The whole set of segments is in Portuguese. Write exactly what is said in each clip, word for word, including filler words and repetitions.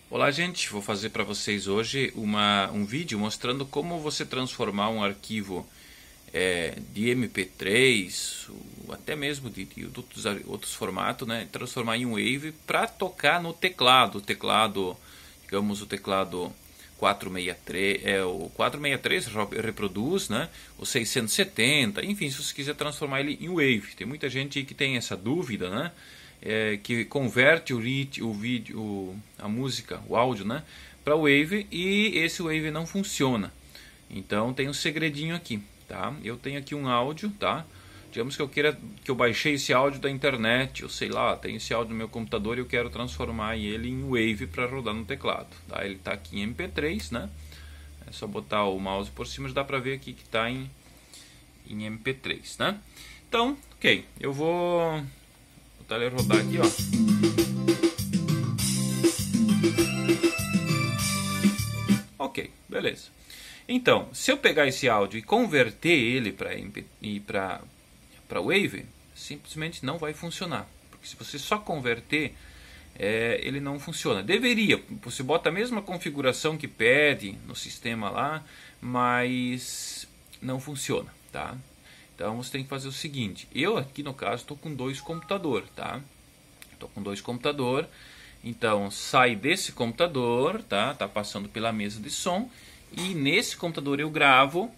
Olá, gente, vou fazer para vocês hoje uma, um vídeo mostrando como você transformar um arquivo é, de M P três, ou até mesmo de, de outros, outros formatos, né, transformar em um Wave para tocar no teclado, o teclado, digamos o teclado quatrocentos e sessenta e três, é, o quatrocentos e sessenta e três reproduz, né, o seiscentos e setenta, enfim, se você quiser transformar ele em Wave. Tem muita gente que tem essa dúvida, né? É, que converte o, o vídeo, o, a música, o áudio, né, para Wave, e esse Wave não funciona. Então tem um segredinho aqui, tá? Eu tenho aqui um áudio, tá? Digamos que eu queira que eu baixei esse áudio da internet, eu sei lá, tenho esse áudio no meu computador e eu quero transformar ele em Wave para rodar no teclado, tá? Ele está aqui em M P três, né? É só botar o mouse por cima, já dá para ver aqui que está em, em M P três, né? Então, ok, eu vou botar ele rodar aqui, ó. Ok, beleza. Então, se eu pegar esse áudio e converter ele para para Wave, simplesmente não vai funcionar. Porque se você só converter, é, ele não funciona. Deveria, você bota a mesma configuração que pede no sistema lá, mas não funciona, tá? Então você tem que fazer o seguinte, eu aqui no caso estou com dois computadores, tá? Estou com dois computadores, então sai desse computador, tá? Tá passando pela mesa de som, e nesse computador eu gravo,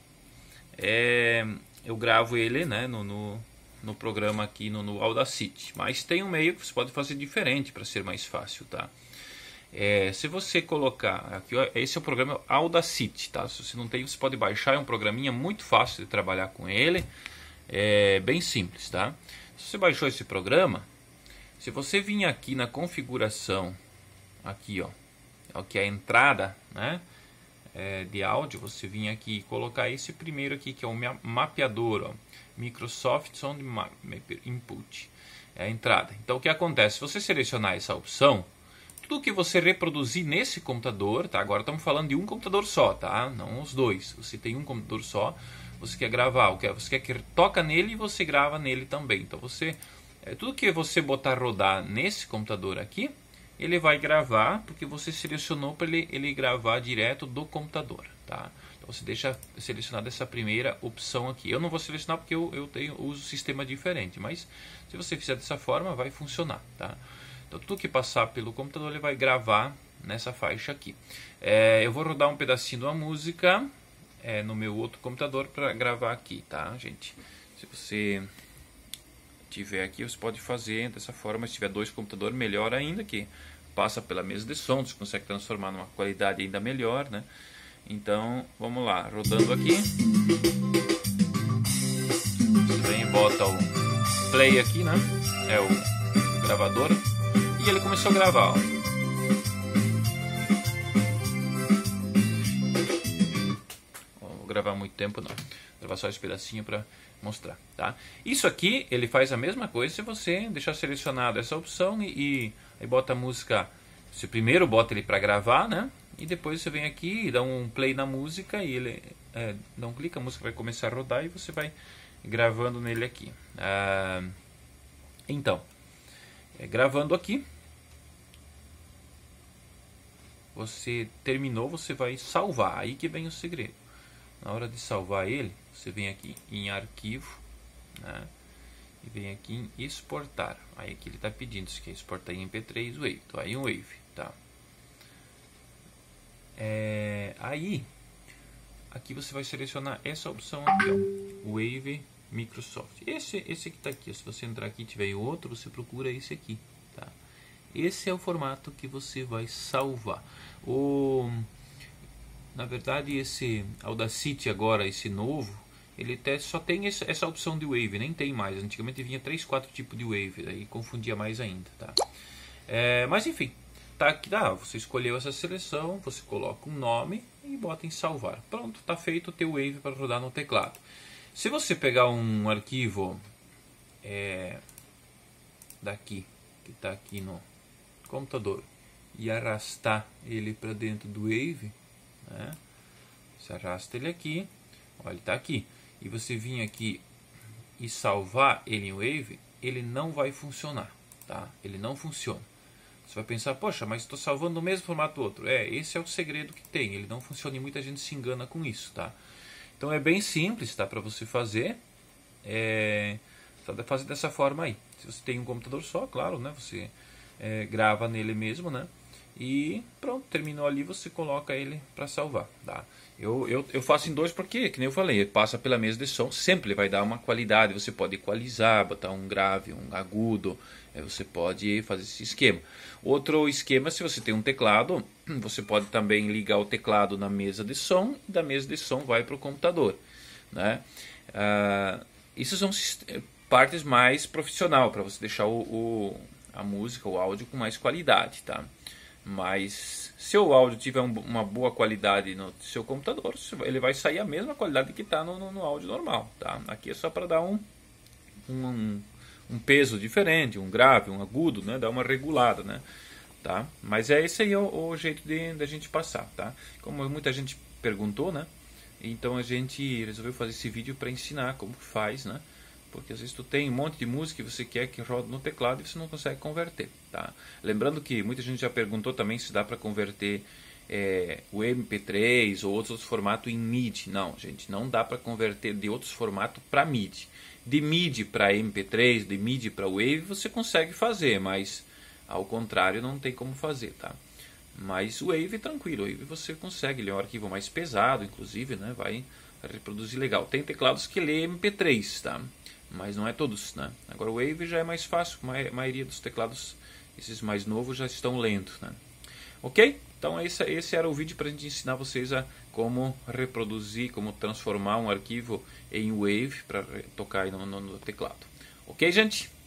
é, eu gravo ele, né, no, no, no programa aqui no, no Audacity. Mas tem um meio que você pode fazer diferente para ser mais fácil, tá? É, se você colocar aqui, ó, esse é o programa Audacity, tá? Se você não tem, você pode baixar, é um programinha muito fácil de trabalhar com ele, é bem simples, tá? Se você baixou esse programa, se você vir aqui na configuração, aqui ó, que é a entrada, né, é, de áudio, você vir aqui e colocar esse primeiro aqui, que é o mapeador, ó, Microsoft Sound Mapper Input, é a entrada. Então o que acontece? Se você selecionar essa opção, tudo que você reproduzir nesse computador, tá? Agora estamos falando de um computador só, tá? Não os dois. Você tem um computador só, você quer gravar, você quer que toca nele e você grava nele também. Então você, é, tudo que você botar rodar nesse computador aqui, ele vai gravar, porque você selecionou para ele, ele gravar direto do computador, tá? Então você deixa selecionada essa primeira opção aqui. Eu não vou selecionar porque eu, eu tenho, uso sistema diferente, mas se você fizer dessa forma vai funcionar, tá? Então tudo que passar pelo computador ele vai gravar nessa faixa aqui. É, eu vou rodar um pedacinho de uma música é, no meu outro computador para gravar aqui, tá, gente? Se você tiver aqui, você pode fazer dessa forma. Se tiver dois computadores, melhor ainda, que passa pela mesa de som, você consegue transformar numa qualidade ainda melhor, né? Então, vamos lá, rodando aqui. Você vem e bota o play aqui, né? É o gravador. E ele começou a gravar, ó. Não vou gravar muito tempo, não. Vou gravar só esse pedacinho para mostrar, tá? Isso aqui ele faz a mesma coisa se você deixar selecionado essa opção e, e aí bota a música. Você primeiro bota ele para gravar, né? E depois você vem aqui e dá um play na música e ele é, dá um clique, a música vai começar a rodar e você vai gravando nele aqui. Ah, então, é, gravando aqui, você terminou, você vai salvar. Aí que vem o segredo. Na hora de salvar ele, você vem aqui em arquivo, né, e vem aqui em exportar. Aí aqui ele está pedindo, se quer exportar em M P três Wave. Então aí um Wave, tá? É, aí, aqui você vai selecionar essa opção aqui, ó, Wave Microsoft. Esse, esse que está aqui, se você entrar aqui e tiver outro, você procura esse aqui, tá? Esse é o formato que você vai salvar. O Na verdade, esse Audacity agora, esse novo, ele até só tem essa, essa opção de Wave, nem tem mais. Antigamente vinha três, quatro tipos de Wave, aí confundia mais ainda, tá? É, mas enfim, tá aqui, ah, você escolheu essa seleção, você coloca um nome e bota em salvar. Pronto, tá feito o teu Wave para rodar no teclado. Se você pegar um arquivo é, daqui, que está aqui no computador, e arrastar ele para dentro do Wave, né? Você arrasta ele aqui, olha, ele está aqui, e você vir aqui e salvar ele em Wave, ele não vai funcionar, tá? Ele não funciona. Você vai pensar, poxa, mas estou salvando no mesmo formato do outro. É, esse é o segredo que tem. Ele não funciona e muita gente se engana com isso, tá? Então é bem simples, tá? Para você fazer. É, fazer dessa forma aí. Se você tem um computador só, claro, né? Você é, grava nele mesmo, né? E pronto, terminou ali, você coloca ele para salvar, tá? Eu, eu, eu faço em dois porque, que nem eu falei, passa pela mesa de som, sempre vai dar uma qualidade, você pode equalizar, botar um grave, um agudo, é, você pode fazer esse esquema. Outro esquema, se você tem um teclado, você pode também ligar o teclado na mesa de som, e da mesa de som vai para o computador, né? Ah, isso são partes mais profissional, para você deixar o, o, a música, o áudio com mais qualidade, tá? Mas se o áudio tiver um, uma boa qualidade no seu computador, ele vai sair a mesma qualidade que está no, no, no áudio normal, tá? Aqui é só para dar um, um, um peso diferente, um grave, um agudo, né? Dar uma regulada, né? Tá? Mas é esse aí o, o jeito de, de a gente passar, tá? Como muita gente perguntou, né? Então a gente resolveu fazer esse vídeo para ensinar como que faz, né? Porque às vezes tu tem um monte de música que você quer que rode no teclado e você não consegue converter, tá? Lembrando que muita gente já perguntou também se dá para converter é, o M P três ou outros formatos em M I D I. Não, gente, não dá para converter de outros formatos para M I D I. De M I D I para M P três, de M I D I para Wave você consegue fazer, mas ao contrário não tem como fazer, tá? Mas o Wave tranquilo, o Wave você consegue, ele é um arquivo mais pesado, inclusive, né? Vai reproduzir legal. Tem teclados que lê M P três, tá? Mas não é todos, né? Agora o Wave já é mais fácil, a maioria dos teclados, esses mais novos, já estão lendo, né? Ok? Então esse, esse era o vídeo para a gente ensinar vocês a como reproduzir, como transformar um arquivo em Wave para tocar aí no, no, no teclado. Ok, gente?